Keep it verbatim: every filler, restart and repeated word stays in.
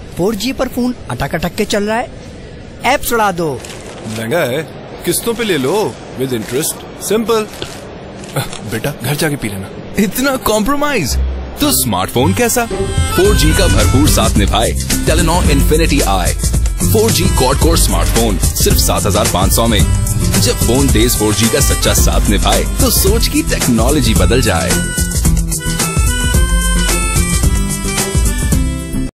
Four G पर phone अटक अटक के चल रहा है, ऐप चढ़ा दो। महंगा है, किस्तों पे ले लो विद इंटरेस्ट, सिंपल। बेटा घर जाके पी लेना। इतना कॉम्प्रोमाइज तो स्मार्टफोन कैसा? फोर जी का भरपूर साथ निभाए Telenor infinity I four G quad core smartphone सिर्फ सात हजार पाँच सौ में। जब फोन डेज फोर जी का सच्चा साथ निभाए तो सोच की टेक्नोलॉजी बदल जाए।